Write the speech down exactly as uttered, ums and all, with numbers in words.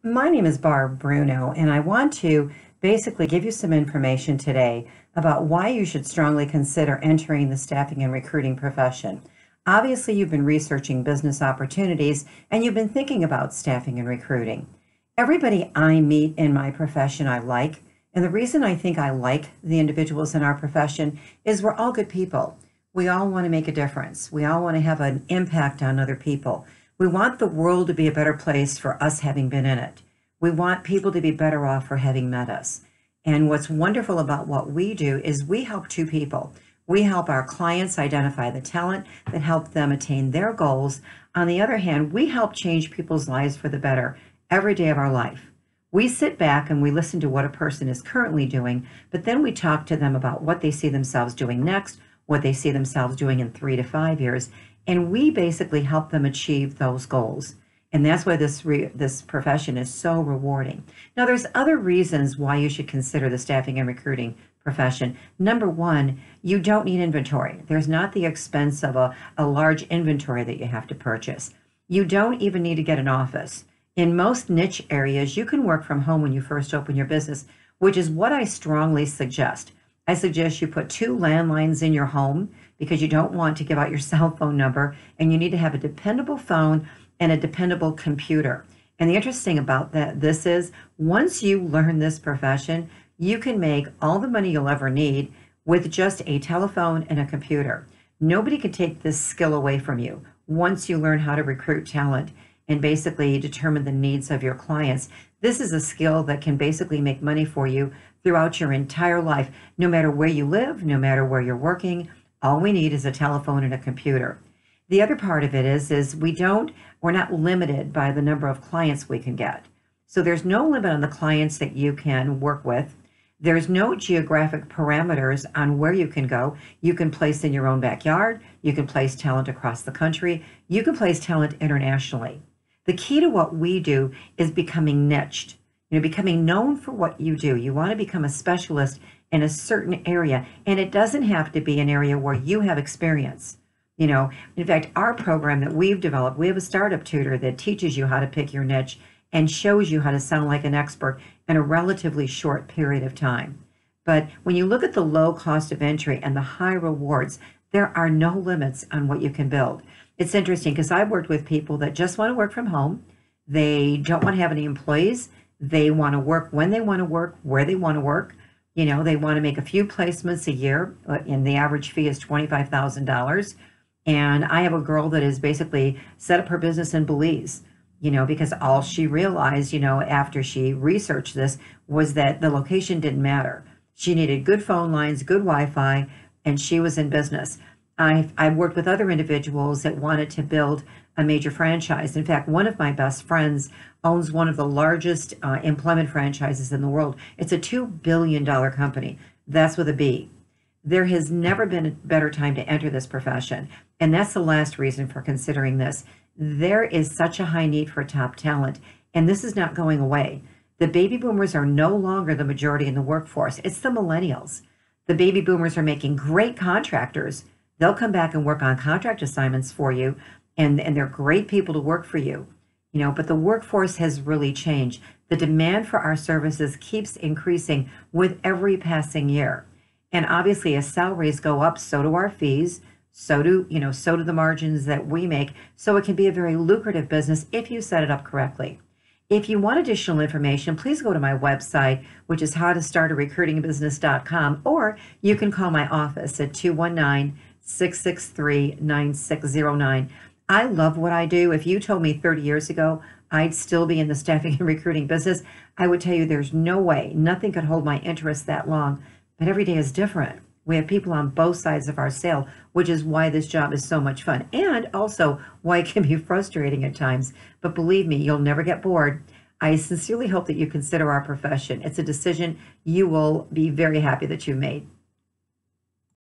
My name is Barb Bruno, and I want to basically give you some information today about why you should strongly consider entering the staffing and recruiting profession. Obviously, you've been researching business opportunities and you've been thinking about staffing and recruiting. Everybody I meet in my profession I like, and the reason I think I like the individuals in our profession is we're all good people. We all want to make a difference. We all want to have an impact on other people. We want the world to be a better place for us having been in it. We want people to be better off for having met us. And what's wonderful about what we do is we help two people. We help our clients identify the talent that help them attain their goals. On the other hand, we help change people's lives for the better every day of our life. We sit back and we listen to what a person is currently doing, but then we talk to them about what they see themselves doing next, what they see themselves doing in three to five years, and we basically help them achieve those goals. And that's why this re- this profession is so rewarding. Now, there's other reasons why you should consider the staffing and recruiting profession. Number one, you don't need inventory. There's not the expense of a, a large inventory that you have to purchase. You don't even need to get an office. In most niche areas, you can work from home when you first open your business, which is what I strongly suggest. I suggest you put two landlines in your home because you don't want to give out your cell phone number, and you need to have a dependable phone and a dependable computer. And the interesting about that this is once you learn this profession, you can make all the money you'll ever need with just a telephone and a computer. Nobody can take this skill away from you once you learn how to recruit talent and basically determine the needs of your clients. This is a skill that can basically make money for you throughout your entire life, no matter where you live, no matter where you're working. All we need is a telephone and a computer. The other part of it is, is we don't, we're not limited by the number of clients we can get. So there's no limit on the clients that you can work with. There's no geographic parameters on where you can go. You can place in your own backyard. You can place talent across the country. You can place talent internationally. The key to what we do is becoming niched, you know, becoming known for what you do. You want to become a specialist in a certain area, and it doesn't have to be an area where you have experience. You know, in fact, our program that we've developed, we have a startup tutor that teaches you how to pick your niche and shows you how to sound like an expert in a relatively short period of time. But when you look at the low cost of entry and the high rewards, there are no limits on what you can build. It's interesting because I've worked with people that just want to work from home. They don't want to have any employees. They want to work when they want to work, where they want to work. You know, they want to make a few placements a year, and the average fee is twenty-five thousand dollars. And I have a girl that has basically set up her business in Belize, you know, because all she realized, you know, after she researched this was that the location didn't matter. She needed good phone lines, good Wi-Fi, and she was in business. I've, I've worked with other individuals that wanted to build a major franchise. In fact, one of my best friends owns one of the largest uh, employment franchises in the world. It's a two billion dollars company. That's with a B. There has never been a better time to enter this profession. And that's the last reason for considering this. There is such a high need for top talent, and this is not going away. The baby boomers are no longer the majority in the workforce. It's the millennials. The baby boomers are making great contractors. They'll come back and work on contract assignments for you, and, and they're great people to work for you. You know, but the workforce has really changed. The demand for our services keeps increasing with every passing year. And obviously, as salaries go up, so do our fees, so do, you know, so do the margins that we make. So it can be a very lucrative business if you set it up correctly. If you want additional information, please go to my website, which is how to start a recruiting business dot com, or you can call my office at two one nine, six six three, nine six zero nine. I love what I do. If you told me thirty years ago I'd still be in the staffing and recruiting business, I would tell you there's no way, nothing could hold my interest that long. But every day is different. We have people on both sides of our sale, which is why this job is so much fun, and also why it can be frustrating at times. But believe me, you'll never get bored. I sincerely hope that you consider our profession. It's a decision you will be very happy that you made.